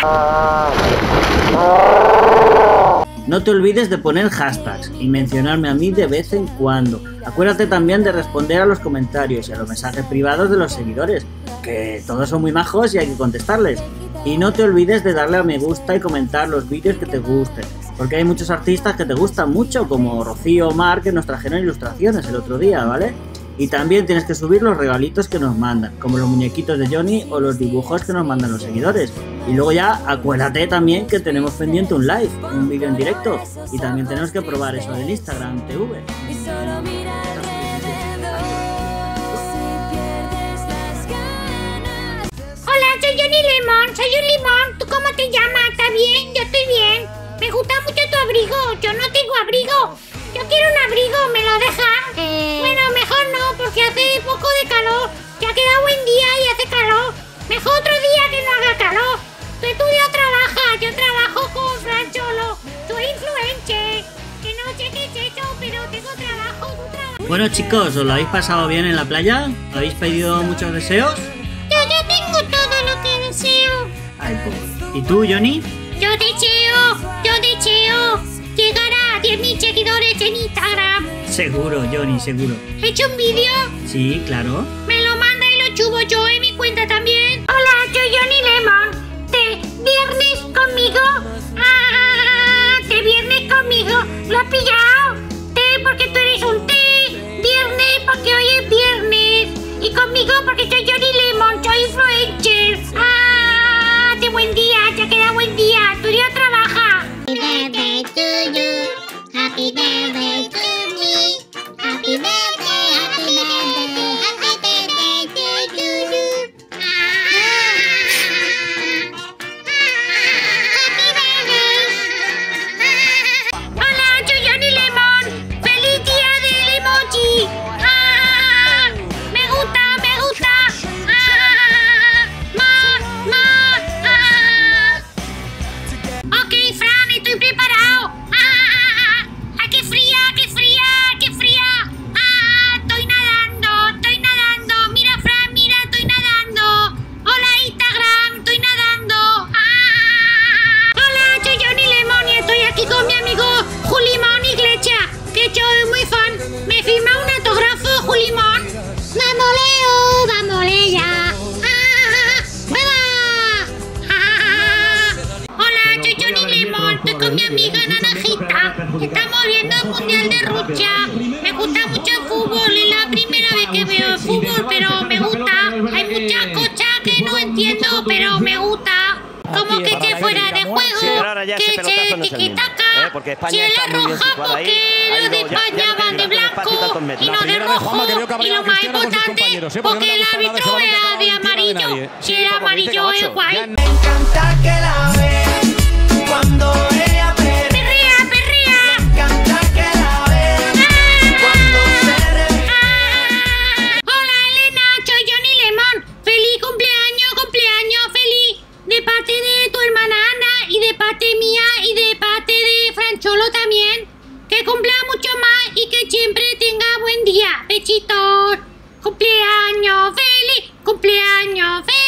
No te olvides de poner hashtags y mencionarme a mí de vez en cuando. Acuérdate también de responder a los comentarios y a los mensajes privados de los seguidores, que todos son muy majos y hay que contestarles. Y no te olvides de darle a me gusta y comentar los vídeos que te gusten, porque hay muchos artistas que te gustan mucho, como Rocío o Mar, que nos trajeron ilustraciones el otro día, ¿vale? Y también tienes que subir los regalitos que nos mandan, como los muñequitos de Johnny o los dibujos que nos mandan los seguidores. Y luego ya acuérdate también que tenemos pendiente un live, un vídeo en directo, y también tenemos que probar eso del Instagram TV. Hola, soy Johnny Lemon, soy un limón. ¿Tú cómo te llamas? ¿Está bien? Yo estoy bien. Me gusta mucho tu abrigo. Yo no tengo abrigo. Yo quiero un abrigo, ¿me lo dejas? Bueno, mejor no, porque hace poco de calor. Ya queda buen día y hace calor. Mejor otro día que no haga calor. Tú ya trabajas, yo trabajo con Fran Cholo. Soy influencer. Que no sé qué es eso, pero tengo trabajo, tú trabajas. Bueno chicos, ¿os lo habéis pasado bien en la playa? ¿Habéis pedido muchos deseos? Yo tengo todo lo que deseo. Ay, pues. ¿Y tú, Johnny? Yo deseo llegar a 10.000 seguidores en Instagram. Seguro, Johnny, seguro. ¿He hecho un vídeo? Sí, claro. Me lo manda y lo subo yo en mi cuenta también. Hola, soy Johnny Lemon. ¿Te viernes conmigo? ¿Te viernes conmigo? ¿Lo has pillado? Porque tú eres un viernes porque hoy es viernes. Y conmigo porque soy Johnny Lemon, soy influencer. ¡De buen día! ¡Ya queda buen día! ¡Tu día trabaja! Happy birthday to you. Happy birthday to me. Happy birthday, happy birthday, happy birthday to you. Happy birthday. Hola, soy Johnny Lemon. ¡Feliz día del emoji! Me gusta. Ok, Fran, estoy preparado. ¡Qué fría! Estoy nadando. Mira, Fran, estoy nadando. Hola, Instagram, estoy nadando. Hola, soy Johnny Lemon y estoy aquí con mi amigo Julimón Iglesias, que yo soy muy fan. ¿Me firma un autógrafo, Julimón? ¡Vamos, Leo! Ya! Hola, soy Johnny Lemon, estoy con mi amiga Naranjita. Estamos viendo el Mundial de Rusia. Me gusta mucho el fútbol, es la primera vez que veo el fútbol, pero me gusta. Hay muchas cosas que no entiendo, pero me gusta. Como que se fuera de juego, que se tiquitaca, si él es roja porque los de España van de blanco y no de rojo. Y lo más importante, porque el árbitro era de amarillo. Si era amarillo es guay. Me encanta que la vean cuando ella perrea. Me encanta que la vean cuando se revela. Hola Elena, soy Johnny Lemon. Feliz cumpleaños, feliz. De parte de tu hermana Ana y de parte mía y de parte de Francholo también. Que cumpla mucho más y que siempre tenga buen día. Besitos. Cumpleaños feliz.